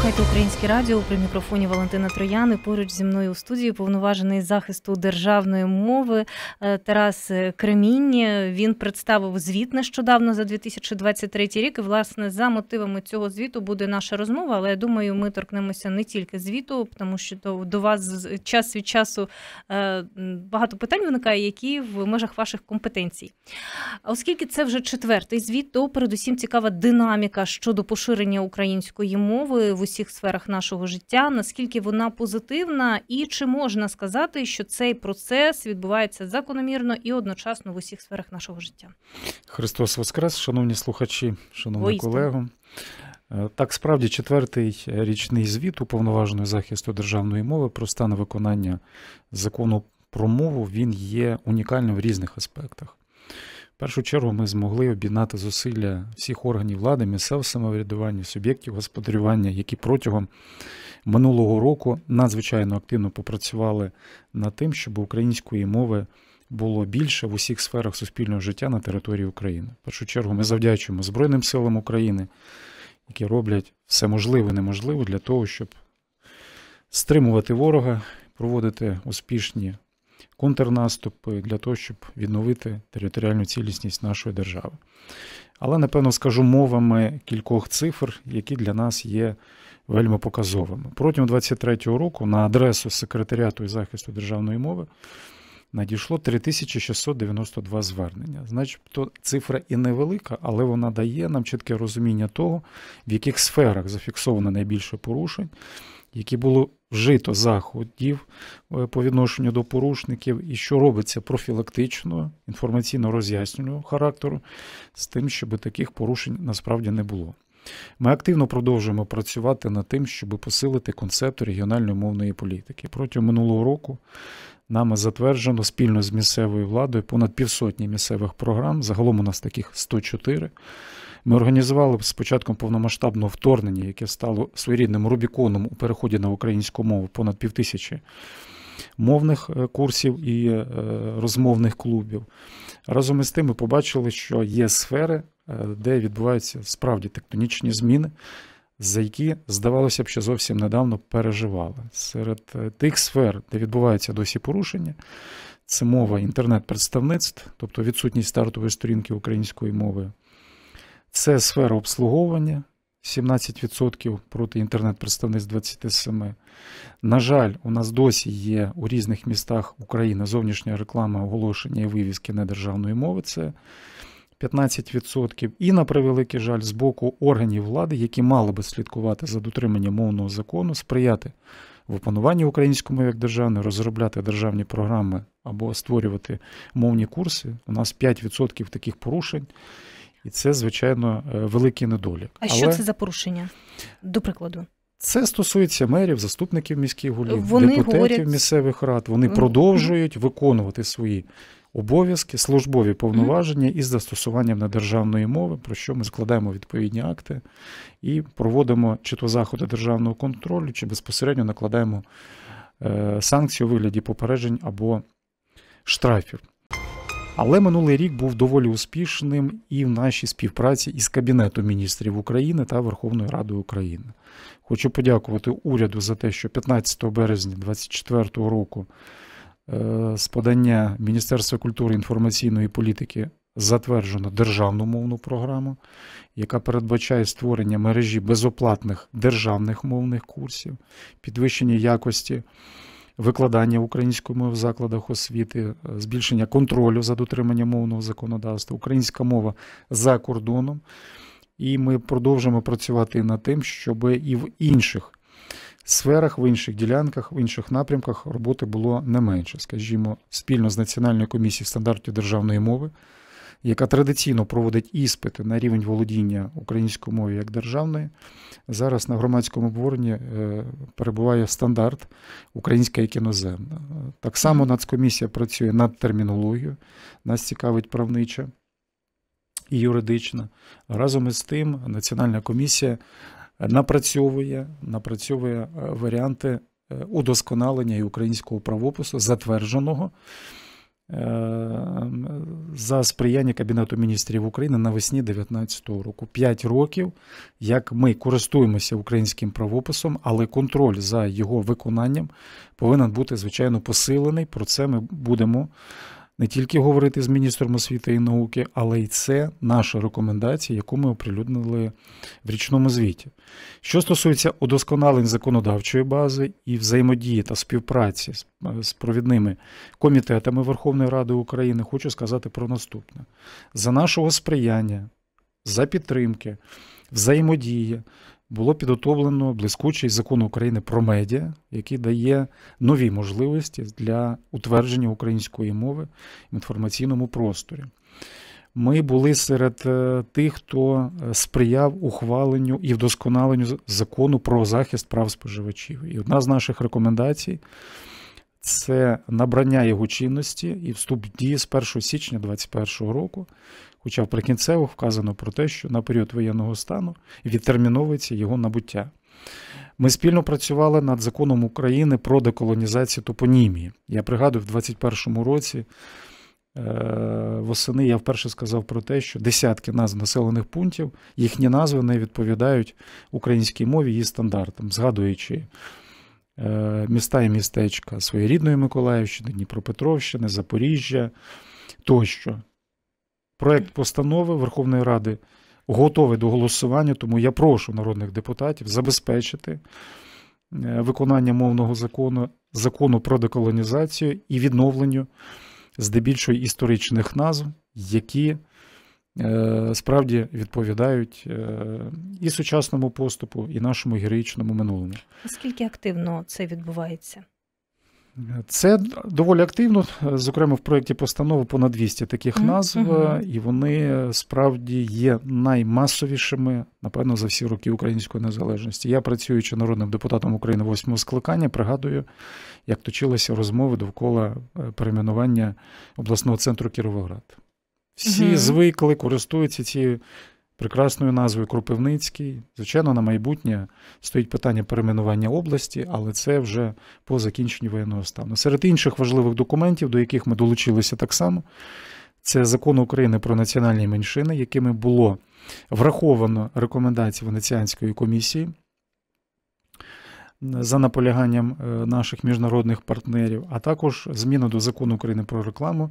слухаєте Українське радіо, при мікрофоні Валентина Троян, і поруч зі мною у студії уповноважений із захисту державної мови Тарас Кремінь. Він представив звіт нещодавно за 2023 рік, і, власне, за мотивами цього звіту буде наша розмова, але, я думаю, ми торкнемося не тільки звіту, тому що до вас час від часу багато питань виникає, які в межах ваших компетенцій. Оскільки це вже четвертий звіт, то передусім цікава динаміка щодо поширення української мови в усіх сферах нашого життя, наскільки вона позитивна, і чи можна сказати, що цей процес відбувається закономірно і одночасно в усіх сферах нашого життя? Христос Воскрес, шановні слухачі, шановні колеги. Так, справді, четвертий річний звіт Уповноваженого захисту державної мови про стан виконання закону про мову, він є унікальним в різних аспектах. В першу чергу ми змогли об'єднати зусилля всіх органів влади, місцевого самоврядування, суб'єктів господарювання, які протягом минулого року надзвичайно активно попрацювали над тим, щоб української мови було більше в усіх сферах суспільного життя на території України. В першу чергу ми завдячуємо Збройним силам України, які роблять все можливе і неможливе для того, щоб стримувати ворога, проводити успішні контрнаступи для того, щоб відновити територіальну цілісність нашої держави. Але, напевно, скажу мовами кількох цифр, які для нас є вельми показовими. Протягом 2023 року на адресу Секретаріату із захисту державної мови надійшло 3692 звернення. Значить, то цифра і невелика, але вона дає нам чітке розуміння того, в яких сферах зафіксовано найбільше порушень, які було вжито заходів по відношенню до порушників, і що робиться профілактичного, інформаційно-роз'яснювального характеру, з тим, щоб таких порушень насправді не було. Ми активно продовжуємо працювати над тим, щоб посилити концепт регіональної мовної політики. Протягом минулого року нами затверджено спільно з місцевою владою понад 500 місцевих програм, загалом у нас таких 104. Ми організували з початком повномасштабного вторгнення, яке стало своєрідним рубіконом у переході на українську мову, понад 5000 мовних курсів і розмовних клубів. Разом із тим ми побачили, що є сфери, де відбуваються справді тектонічні зміни, за які, здавалося б, що зовсім недавно переживали. Серед тих сфер, де відбуваються досі порушення, це мова інтернет-представництв, тобто відсутність стартової сторінки української мови. Це сфера обслуговування, 17% проти інтернет-представництв 27%. На жаль, у нас досі є у різних містах України зовнішня реклама, оголошення і вивіски недержавної мови, це 15%. І, на превеликий жаль, з боку органів влади, які мали би слідкувати за дотриманням мовного закону, сприяти в опануванні української мови як державної, розробляти державні програми або створювати мовні курси, у нас 5% таких порушень. І це, звичайно, великий недолік. А що це за порушення, до прикладу? Це стосується мерів, заступників міських голів, депутатів говорять... місцевих рад. Вони продовжують виконувати свої обов'язки, службові повноваження із застосуванням недержавної мови, про що ми складаємо відповідні акти і проводимо чи то заходи державного контролю, чи безпосередньо накладаємо санкції у вигляді попереджень або штрафів. Але минулий рік був доволі успішним і в нашій співпраці із Кабінетом міністрів України та Верховною Радою України. Хочу подякувати уряду за те, що 15 березня 2024 року з подання Міністерства культури і інформаційної політики затверджено державну мовну програму, яка передбачає створення мережі безоплатних державних мовних курсів, підвищення якості викладання української мови в закладах освіти, збільшення контролю за дотриманням мовного законодавства, українська мова за кордоном. І ми продовжуємо працювати над тим, щоб і в інших сферах, в інших ділянках, в інших напрямках роботи було не менше. Скажімо, спільно з Національною комісією стандартів державної мови, яка традиційно проводить іспити на рівень володіння українською мовою як державної. Зараз на громадському обговоренні перебуває стандарт українська як іноземна. Так само Нацкомісія працює над термінологією, нас цікавить правнича і юридична. Разом із тим Національна комісія напрацьовує варіанти удосконалення і українського правопису, затвердженого за сприяння Кабінету міністрів України навесні 2019 року. 5 років, як ми користуємося українським правописом, але контроль за його виконанням повинен бути, звичайно, посилений. Про це ми будемо не тільки говорити з міністром освіти і науки, але й це наша рекомендація, яку ми оприлюднили в річному звіті. Що стосується удосконалень законодавчої бази і взаємодії та співпраці з провідними комітетами Верховної Ради України, хочу сказати про наступне. За нашого сприяння, за підтримки, взаємодії було підготовлено блискучий закон України про медіа, який дає нові можливості для утвердження української мови в інформаційному просторі. Ми були серед тих, хто сприяв ухваленню і вдосконаленню закону про захист прав споживачів. І одна з наших рекомендацій – це набрання його чинності і вступ в дію з 1 січня 2021 року, хоча в прикінцевих вказано про те, що на період воєнного стану відтерміновується його набуття. Ми спільно працювали над законом України про деколонізацію топонімії. Я пригадую, в 2021 році восени я вперше сказав про те, що десятки назв населених пунктів, їхні назви не відповідають українській мові, її стандартам, згадуючи міста і містечка своєї рідної Миколаївщини, Дніпропетровщини, Запоріжжя тощо. Проект постанови Верховної Ради готовий до голосування, тому я прошу народних депутатів забезпечити виконання мовного закону про деколонізацію і відновленню здебільшого історичних назв, які справді відповідають і сучасному поступу, і нашому героїчному минулому. Наскільки активно це відбувається? Це доволі активно, зокрема в проєкті постанови понад 200 таких назв, і вони справді є наймасовішими, напевно, за всі роки української незалежності. Я, працюючи народним депутатом України 8-го скликання, пригадую, як точилися розмови довкола перейменування обласного центру Кіровоград. Всі звикли, користуються цією прекрасною назвою Кропивницький. Звичайно, на майбутнє стоїть питання перейменування області, але це вже по закінченню воєнного стану. Серед інших важливих документів, до яких ми долучилися так само, це Закон України про національні меншини, якими було враховано рекомендації Венеціанської комісії за наполяганням наших міжнародних партнерів, а також зміни до Закону України про рекламу,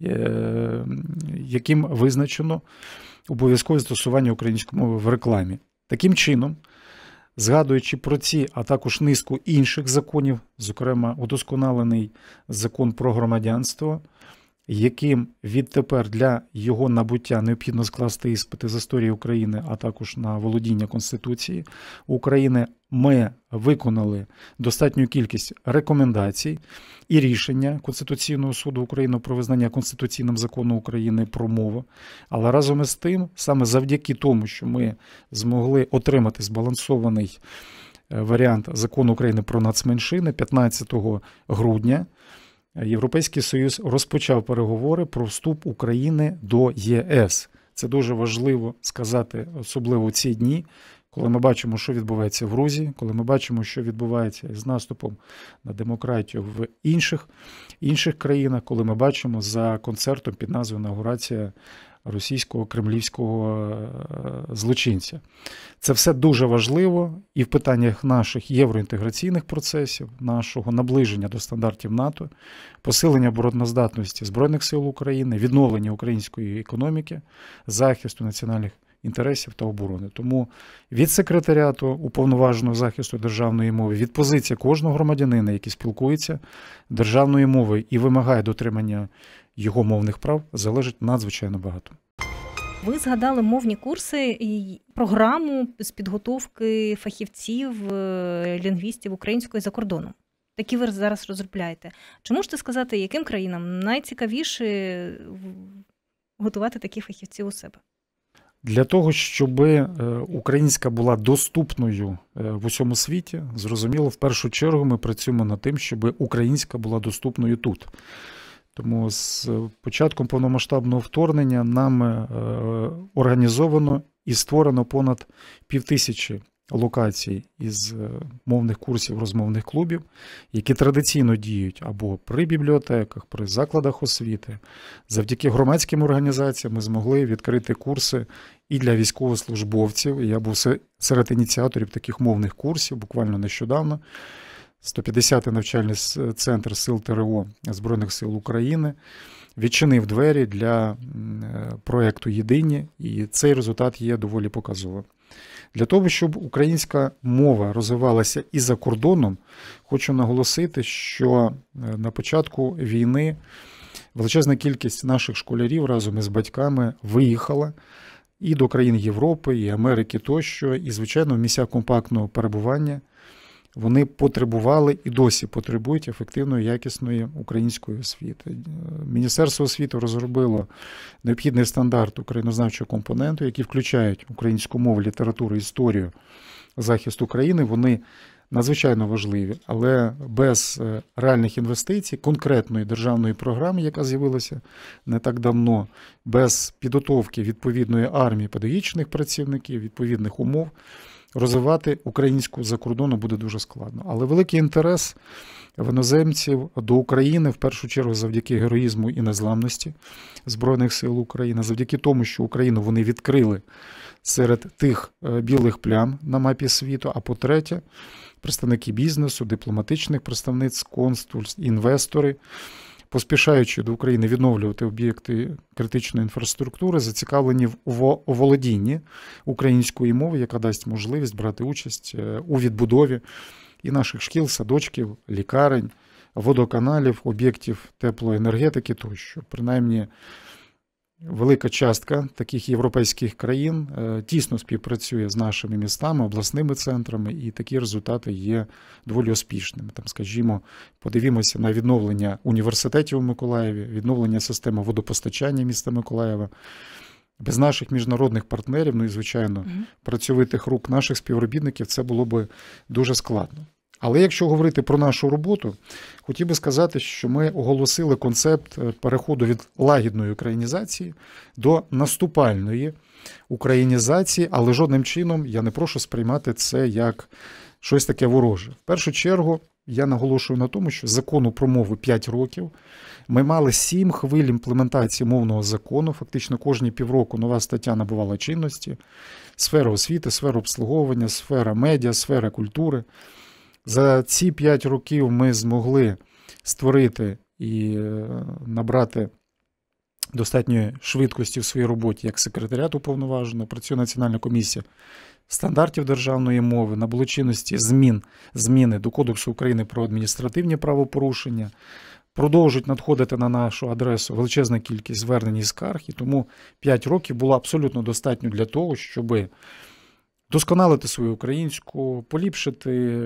яким визначено обов'язкове застосування української мови в рекламі. Таким чином, згадуючи про ці, а також низку інших законів, зокрема удосконалений закон про громадянство, яким відтепер для його набуття необхідно скласти іспити з історії України, а також на володіння Конституції України, ми виконали достатню кількість рекомендацій і рішення Конституційного суду України про визнання конституційним закону України про мову. Але разом із тим, саме завдяки тому, що ми змогли отримати збалансований варіант закону України про нацменшини, 15 грудня Європейський Союз розпочав переговори про вступ України до ЄС. Це дуже важливо сказати, особливо в ці дні, коли ми бачимо, що відбувається в Грузії, коли ми бачимо, що відбувається з наступом на демократію в інших країнах, коли ми бачимо за концертом під назвою «Інаугурація російського кремлівського злочинця». Це все дуже важливо і в питаннях наших євроінтеграційних процесів, нашого наближення до стандартів НАТО, посилення обороноздатності Збройних сил України, відновлення української економіки, захисту національних інтересів та оборони. Тому від секретаріату уповноваженого захисту державної мови, від позиції кожного громадянина, який спілкується державною мовою і вимагає дотримання його мовних прав, залежить надзвичайно багато. Ви згадали мовні курси і програму з підготовки фахівців, лінгвістів української за кордоном. Такі ви зараз розробляєте. Чи можете сказати, яким країнам найцікавіше готувати таких фахівців у себе? Для того, щоб українська була доступною в усьому світі, зрозуміло, в першу чергу ми працюємо над тим, щоб українська була доступною тут. Тому з початком повномасштабного вторгнення нам організовано і створено понад 5000 локацій із мовних курсів, розмовних клубів, які традиційно діють або при бібліотеках, при закладах освіти. Завдяки громадським організаціям ми змогли відкрити курси і для військовослужбовців. Я був серед ініціаторів таких мовних курсів буквально нещодавно. 150-й навчальний центр сил ТРО Збройних сил України відчинив двері для проєкту «Єдині», і цей результат є доволі показовим. Для того, щоб українська мова розвивалася і за кордоном, хочу наголосити, що на початку війни величезна кількість наших школярів разом із батьками виїхала і до країн Європи, і Америки тощо, і, звичайно, в місцях компактного перебування вони потребували і досі потребують ефективної, якісної української освіти. Міністерство освіти розробило необхідний стандарт українознавчого компоненту, який включають українську мову, літературу, історію, захист України. Вони надзвичайно важливі, але без реальних інвестицій, конкретної державної програми, яка з'явилася не так давно, без підготовки відповідної армії педагогічних працівників, відповідних умов, розвивати українську за кордоном буде дуже складно. Але великий інтерес в іноземців до України, в першу чергу завдяки героїзму і незламності Збройних сил України, завдяки тому, що Україну вони відкрили серед тих білих плям на мапі світу, а по-третє, представники бізнесу, дипломатичних представництв, консульств, інвестори, поспішаючи до України відновлювати об'єкти критичної інфраструктури, зацікавлені в оволодінні української мови, яка дасть можливість брати участь у відбудові і наших шкіл, садочків, лікарень, водоканалів, об'єктів теплоенергетики тощо. Принаймні, велика частка таких європейських країн тісно співпрацює з нашими містами, обласними центрами, і такі результати є доволі успішними. Там, скажімо, подивімося на відновлення університетів у Миколаєві, відновлення системи водопостачання міста Миколаєва. Без наших міжнародних партнерів, ну і, звичайно, працьовитих рук наших співробітників це було б дуже складно. Але якщо говорити про нашу роботу, хотів би сказати, що ми оголосили концепт переходу від лагідної українізації до наступальної українізації, але жодним чином я не прошу сприймати це як щось таке вороже. В першу чергу я наголошую на тому, що закону про мову 5 років, ми мали 7 хвиль імплементації мовного закону, фактично кожні півроку нова стаття набувала чинності, сфера освіти, сфера обслуговування, сфера медіа, сфера культури. За ці 5 років ми змогли створити і набрати достатньої швидкості в своїй роботі як секретаріат уповноваженого, працює Національна комісія стандартів державної мови, набули чинності зміни до Кодексу України про адміністративні правопорушення, продовжують надходити на нашу адресу величезна кількість звернень і скарг, і тому 5 років було абсолютно достатньо для того, щоби досконалити свою українську, поліпшити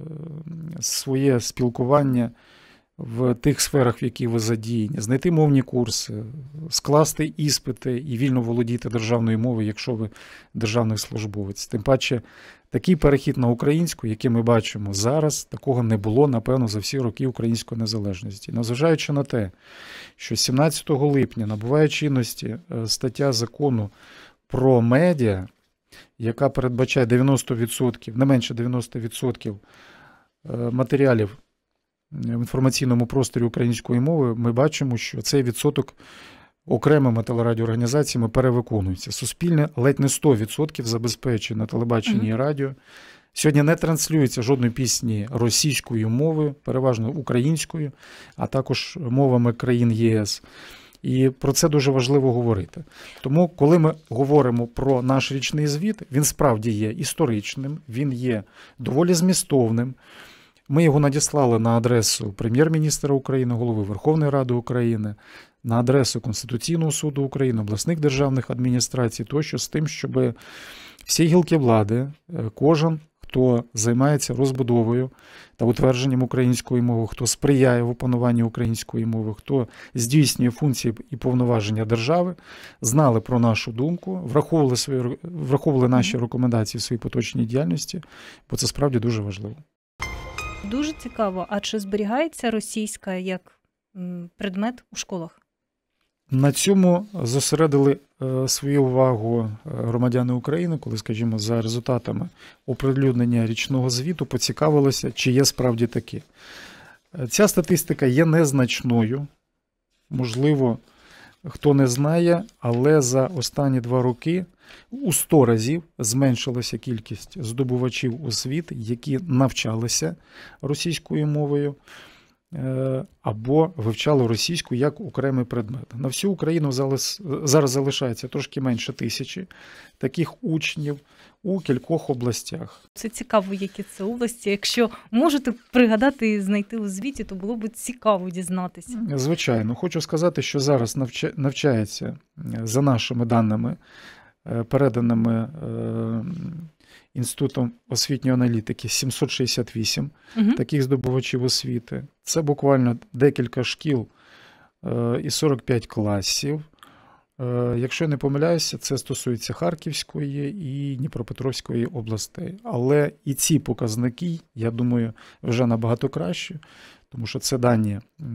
своє спілкування в тих сферах, в яких ви задіяні, знайти мовні курси, скласти іспити і вільно володіти державною мовою, якщо ви державний службовець. Тим паче, такий перехід на українську, який ми бачимо зараз, такого не було, напевно, за всі роки української незалежності. Незважаючи на те, що 17 липня набуває чинності стаття закону про медіа, яка передбачає 90%, не менше 90% матеріалів в інформаційному просторі української мови, ми бачимо, що цей відсоток окремими телерадіоорганізаціями перевиконується. Суспільне ледь не 100% забезпечує на телебаченні і радіо. Сьогодні не транслюється жодної пісні російською мовою, переважно українською, а також мовами країн ЄС. І про це дуже важливо говорити. Тому, коли ми говоримо про наш річний звіт, він справді є історичним, він є доволі змістовним. Ми його надіслали на адресу Прем'єр-міністра України, Голови Верховної Ради України, на адресу Конституційного суду України, обласних державних адміністрацій, тощо з тим, щоб всі гілки влади, кожен, хто займається розбудовою та утвердженням української мови, хто сприяє в опануванні української мови, хто здійснює функції і повноваження держави, знали про нашу думку, враховували наші рекомендації в своїй поточній діяльності, бо це справді дуже важливо. Дуже цікаво. А чи зберігається російська як предмет у школах? На цьому зосередили свою увагу громадяни України, коли, скажімо, за результатами оприлюднення річного звіту поцікавилися, чи є справді таке. Ця статистика є незначною, можливо, хто не знає, але за останні 2 роки у 100 разів зменшилася кількість здобувачів освіти, які навчалися російською мовою або вивчали російську як окремий предмет. На всю Україну зараз залишається трошки менше 1000 таких учнів у кількох областях. Це цікаво, які це області. Якщо можете пригадати і знайти у звіті, то було б цікаво дізнатися. Звичайно. Хочу сказати, що зараз навчається, за нашими даними, переданими Інститутом освітньої аналітики, 768 таких здобувачів освіти. Це буквально декілька шкіл і 45 класів. Якщо я не помиляюся, це стосується Харківської і Дніпропетровської областей. Але і ці показники, я думаю, вже набагато кращі, тому що це дані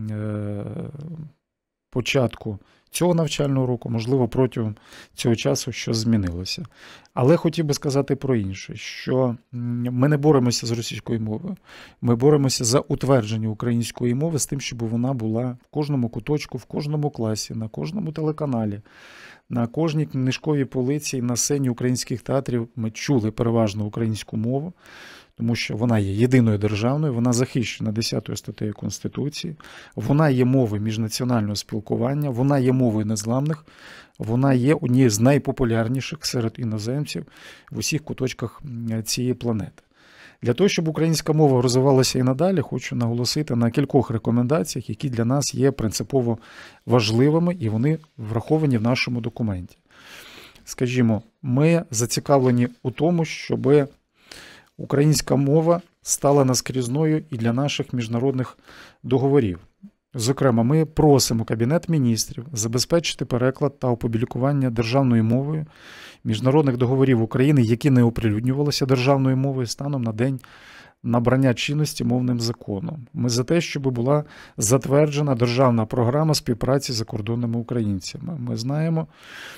початку цього навчального року, можливо, протягом цього часу щось змінилося. Але хотів би сказати про інше, що ми не боремося з російською мовою, ми боремося за утвердження української мови з тим, щоб вона була в кожному куточку, в кожному класі, на кожному телеканалі, на кожній книжковій полиці, на сцені українських театрів ми чули переважно українську мову, тому що вона є єдиною державною, вона захищена 10 статтею Конституції, вона є мовою міжнаціонального спілкування, вона є мовою незламних, вона є однією з найпопулярніших серед іноземців в усіх куточках цієї планети. Для того, щоб українська мова розвивалася і надалі, хочу наголосити на кількох рекомендаціях, які для нас є принципово важливими, і вони враховані в нашому документі. Скажімо, ми зацікавлені у тому, щоб українська мова стала наскрізною і для наших міжнародних договорів. Зокрема, ми просимо Кабінет Міністрів забезпечити переклад та опублікування державною мовою міжнародних договорів України, які не оприлюднювалися державною мовою станом на день набрання чинності мовним законом. Ми за те, щоб була затверджена державна програма співпраці з закордонними українцями. Ми знаємо,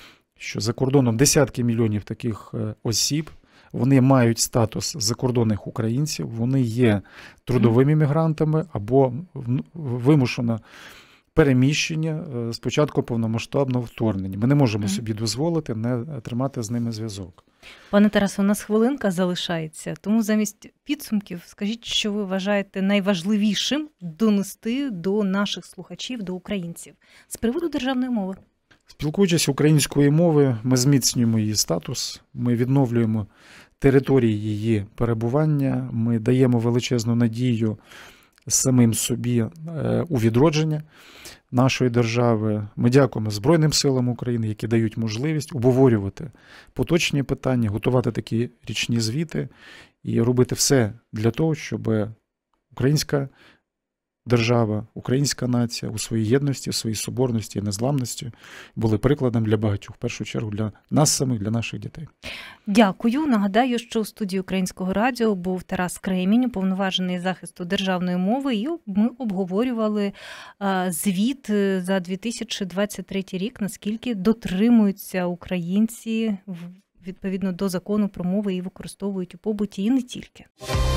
що за кордоном десятки мільйонів таких осіб, вони мають статус закордонних українців, вони є трудовими мігрантами або вимушено переміщення з початку повномасштабного вторгнення. Ми не можемо собі дозволити не тримати з ними зв'язок. Пане Тарасе, у нас хвилинка залишається, тому замість підсумків скажіть, що ви вважаєте найважливішим донести до наших слухачів, до українців з приводу державної мови. Спілкуючись українською мовою, ми зміцнюємо її статус, ми відновлюємо території її перебування, ми даємо величезну надію самим собі у відродження нашої держави. Ми дякуємо Збройним силам України, які дають можливість обговорювати поточні питання, готувати такі річні звіти і робити все для того, щоб українська держава, українська нація у своїй єдності, у своїй соборності і незламності були прикладом для багатьох, в першу чергу для нас самих, для наших дітей. Дякую. Нагадаю, що у студії Українського радіо був Тарас Кремінь, уповноважений із захисту державної мови, і ми обговорювали звіт за 2023 рік, наскільки дотримуються українці відповідно до закону про мови і використовують у побуті, і не тільки.